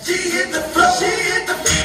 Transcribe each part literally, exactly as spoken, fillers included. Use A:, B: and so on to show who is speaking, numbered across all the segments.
A: She hit the floor. She hit the floor.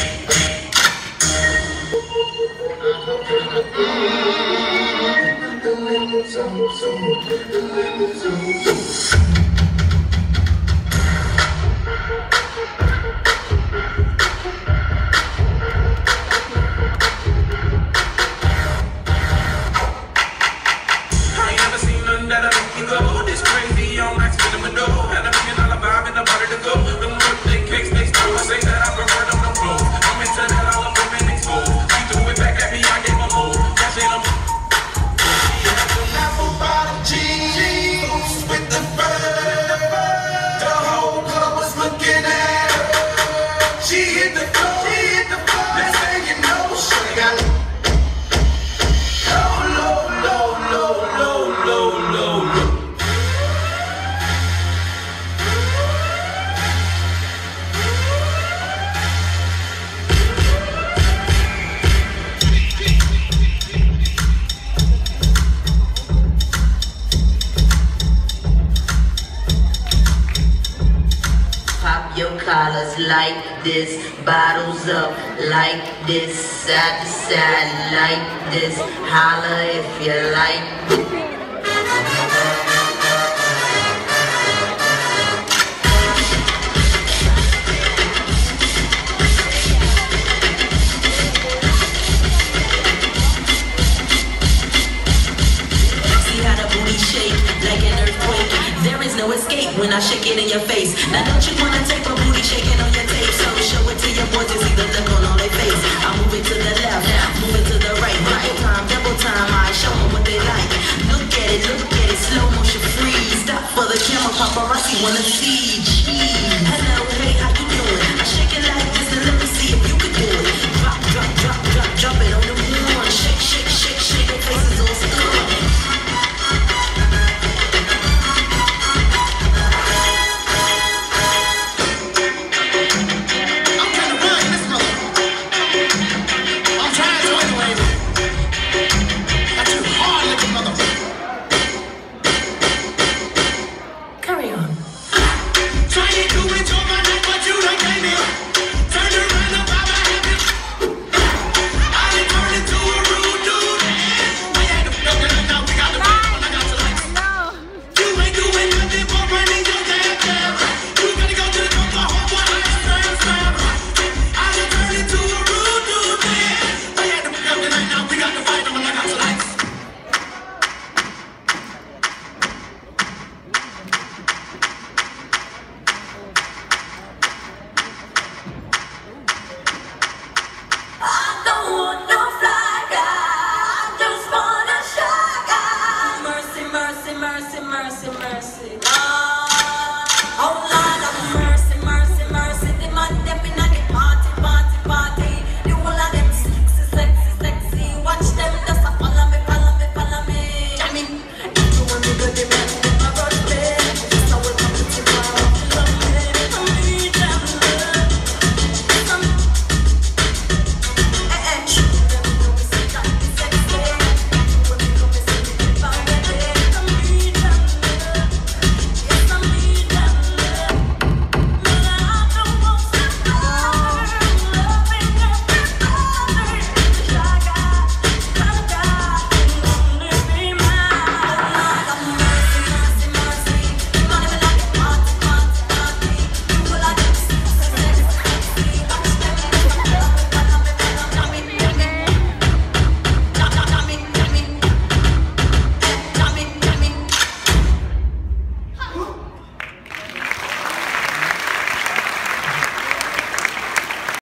B: Your collars like this, bottles up like this, side to side like this, holla if you like. See how the booty shake like an earthquake. There is no escape when I shake it in your face. Now don't you wanna take my booty shaking on your tape? So show it to your boys and see the look on all their face. I move it to the left, move it to the right. Double time, double time, I show them what they like. Look at it, look at it, slow motion freeze. Stop for the camera, paparazzi wanna see. Gee. Hello, hey, how you doing? I shake it like this and let me see if you can do it. Drop, drop, drop, drop, drop it on the horn. Shake, shake, shake, shake, your faces all stuck.
A: Try to do it.